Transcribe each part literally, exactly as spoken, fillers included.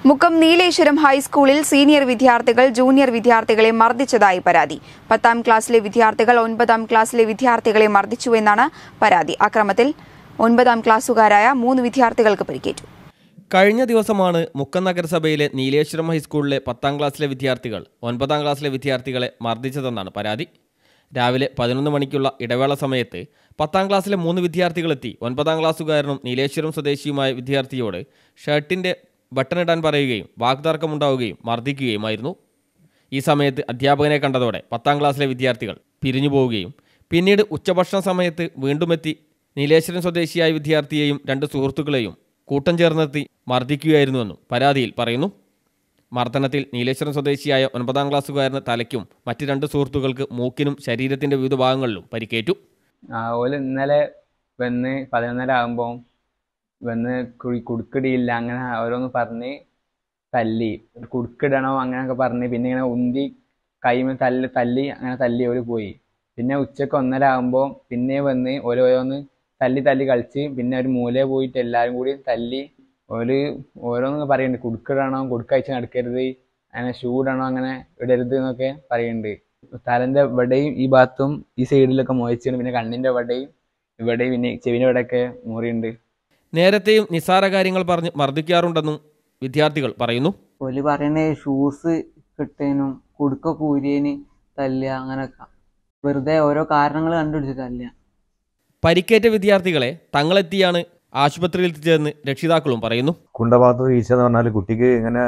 മുക്കം നീലേശ്വരം ഹൈസ്കൂളിൽ സീനിയർ വിദ്യാർത്ഥികൾ ജൂനിയർ വിദ്യാർത്ഥികളെ മർദ്ദിച്ചതായി പരാതി. പത്താം ക്ലാസ്സിലെ വിദ്യാർത്ഥികൾ ഒൻപതാം ക്ലാസ്സിലെ വിദ്യാർത്ഥികളെ മർദ്ദിച്ചുവെന്നാണ് പരാതി. അക്രമത്തിൽ ഒൻപതാം ക്ലാസ്സുകാരായ മൂന്ന് വിദ്യാർത്ഥികൾക്ക് പരിക്കേറ്റു. കഴിഞ്ഞ ദിവസമാണ് മുക്കം നഗരസഭയിലെ നീലേശ്വരം ഹൈസ്കൂളിലെ പത്താം ക്ലാസ്സിലെ വിദ്യാർത്ഥികൾ ഒൻപതാം ക്ലാസ്സിലെ വിദ്യാർത്ഥികളെ മർദ്ദിച്ചതെന്നാണ് പരാതി. രാവിലെ പതിനൊന്ന് മണിക്കുള്ള ഇടവേള സമയത്ത് പത്താം ക്ലാസ്സിലെ മൂന്ന് വിദ്യാർത്ഥികളെത്തി ഒൻപതാം ക്ലാസ്സുകാരനും നീലേശ്വരം സ്വദേശിയുമായ വിദ്യാർത്ഥിയോട് ഷർട്ടിൻ്റെ ബട്ടണിടാൻ പറയുകയും വാഗ്തർക്കമുണ്ടാവുകയും മർദ്ദിക്കുകയുമായിരുന്നു. ഈ സമയത്ത് അധ്യാപകനെ കണ്ടതോടെ പത്താം ക്ലാസ്സിലെ വിദ്യാർത്ഥികൾ പിരിഞ്ഞു പോവുകയും പിന്നീട് ഉച്ചഭക്ഷണ സമയത്ത് വീണ്ടുമെത്തി നീലേശ്വരം സ്വദേശിയായ വിദ്യാർത്ഥിയെയും രണ്ട് സുഹൃത്തുക്കളെയും കൂട്ടം ചേർന്നെത്തി മർദ്ദിക്കുകയായിരുന്നുവെന്നും പരാതിയിൽ പറയുന്നു. മർദ്ദനത്തിൽ നീലേശ്വരം സ്വദേശിയായ ഒൻപതാം ക്ലാസ്സുകാരന് തലയ്ക്കും മറ്റ് രണ്ട് സുഹൃത്തുക്കൾക്ക് മൂക്കിനും ശരീരത്തിൻ്റെ വിവിധ ഭാഗങ്ങളിലും പരിക്കേറ്റു. ഓല് ഇന്നലെ വന്ന് പതിനൊന്നര ആകുമ്പോൾ വന്ന് കുടുക്കിടിയില്ല അങ്ങനെ ഓരോന്ന് പറഞ്ഞ് തല്ലി, കുടുക്കിടണോ അങ്ങനെയൊക്കെ പറഞ്ഞ് പിന്നെ ഇങ്ങനെ ഉന്തി കൈമ തല്ലി തല്ലി അങ്ങനെ തല്ലി ഓര് പോയി. പിന്നെ ഉച്ചക്ക് ഒന്നര ആകുമ്പോൾ പിന്നെ വന്ന് ഓരോന്ന് തല്ലി തല്ലി കളിച്ച് പിന്നെ ഒരു മൂലയിൽ പോയിട്ട് എല്ലാവരും കൂടി തല്ലി ഒരു ഓരോന്ന് പറയുന്നുണ്ട്. കുടുക്കിടണോ, കുടുക്കയച്ച് നടക്കരുത്, അങ്ങനെ ഷൂ ഇടണോ, അങ്ങനെ ഇടരുത് എന്നൊക്കെ പറയുന്നുണ്ട്. തലൻ്റെ ഇവിടെയും ഈ ഭാഗത്തും ഈ സൈഡിലൊക്കെ മുഴച്ചാണ്, പിന്നെ കണ്ണിൻ്റെ ഇവിടെയും ഇവിടെയും പിന്നെ ചെവിൻ്റെ ഇവിടെയൊക്കെ മുറിയുണ്ട്. നേരത്തെയും നിസ്സാര കാര്യങ്ങൾ പറഞ്ഞ് മർദ്ദിക്കാറുണ്ടെന്നും വിദ്യാർത്ഥികൾ പറയുന്നു. ഓല് പറയണേ ഷൂസ് കിട്ടേനും കുടുക്ക കൂരിയേന് തല്ലുക, അങ്ങനെയൊക്കെ വെറുതെ ഓരോ കാരണങ്ങൾ കണ്ടുപിടിച്ച് തല്ലുക. പരിക്കേറ്റ വിദ്യാർത്ഥികളെ തങ്ങളെത്തിയാണ് ആശുപത്രിയിൽ എത്തിച്ചതെന്ന് രക്ഷിതാക്കളും പറയുന്നു. കുണ്ടഭാഗത്ത് വീഴ്ച എന്ന് പറഞ്ഞാൽ കുട്ടിക്ക് ഇങ്ങനെ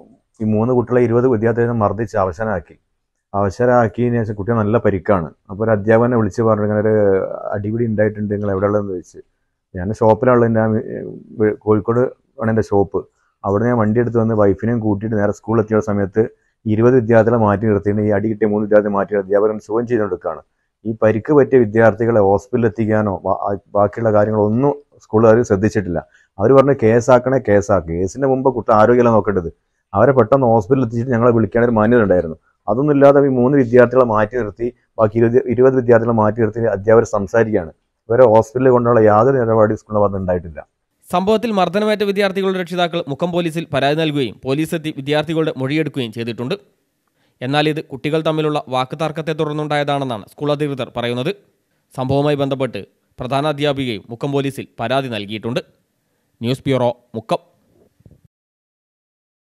ഈ മൂന്ന് കുട്ടികളെ ഇരുപത് വിദ്യാർത്ഥികളെ മർദ്ദിച്ച് അവശനാക്കി അവശരാക്കിയതിനു ശേഷം കുട്ടിയെ നല്ല പരിക്കാണ്. അപ്പോൾ ഒരു അധ്യാപകനെ വിളിച്ച് പറഞ്ഞു ഇങ്ങനെ ഒരു അടിപിടി ഉണ്ടായിട്ടുണ്ട്, നിങ്ങൾ എവിടെയുള്ളതെന്ന് ചോദിച്ച്. ഞാൻ ഷോപ്പിലാണുള്ളത്, എൻ്റെ കോഴിക്കോട് ആണ് എൻ്റെ ഷോപ്പ്. അവിടെ ഞാൻ വണ്ടി എടുത്ത് വന്ന് വൈഫിനെയും കൂട്ടിയിട്ട് നേരെ സ്കൂളിൽ എത്തിയ സമയത്ത് ഇരുപത് വിദ്യാർത്ഥികളെ മാറ്റി നിർത്തിയിട്ട് ഈ അടി കിട്ടിയ മൂന്ന് വിദ്യാർത്ഥികളെ മാറ്റി അധ്യാപകൻ സുഖം ചെയ്തുകൊടുക്കുകയാണ്. ഈ പരിക്ക് പറ്റിയ വിദ്യാർത്ഥികളെ ഹോസ്പിറ്റലിൽ എത്തിക്കാനോ ബാക്കിയുള്ള കാര്യങ്ങളൊന്നും സ്കൂളുകാർ ശ്രദ്ധിച്ചിട്ടില്ല. അവർ പറഞ്ഞ് കേസാക്കണേ കേസാക്കി, കേസിൻ്റെ മുമ്പ് കുട്ടി ആരോഗ്യമല്ല നോക്കേണ്ടത്. അവരെ പെട്ടെന്ന് ഹോസ്പിറ്റലിൽ എത്തിച്ചിട്ട് ഞങ്ങളെ വിളിക്കാനൊരു മാന്യത ഉണ്ടായിരുന്നു. അതൊന്നും ഇല്ലാതെ ഈ മൂന്ന് വിദ്യാർത്ഥികളെ മാറ്റി നിർത്തി ബാക്കി ഇരുപത് ഇരുപത് വിദ്യാർത്ഥികളെ മാറ്റി നിർത്തി അധ്യാപകർ സംസാരിക്കുകയാണ്. ഇവരെ ഹോസ്പിറ്റലിൽ കൊണ്ടുള്ള യാതൊരു നിലപാടും സ്കൂളിൽ വന്നിട്ടുണ്ടായിട്ടില്ല. സംഭവത്തിൽ മർദ്ദനമേറ്റ വിദ്യാർത്ഥികളുടെ രക്ഷിതാക്കൾ മുക്കം പോലീസിൽ പരാതി നൽകുകയും പോലീസ് എത്തി വിദ്യാർത്ഥികളുടെ മൊഴിയെടുക്കുകയും ചെയ്തിട്ടുണ്ട്. എന്നാൽ ഇത് കുട്ടികൾ തമ്മിലുള്ള വാക്ക് തർക്കത്തെ തുടർന്നുണ്ടായതാണെന്നാണ് സ്കൂൾ അധികൃതർ പറയുന്നത്. സംഭവവുമായി ബന്ധപ്പെട്ട് പ്രധാനാധ്യാപികയും മുക്കം പോലീസിൽ പരാതി നൽകിയിട്ടുണ്ട്. News bureau, Mukkam.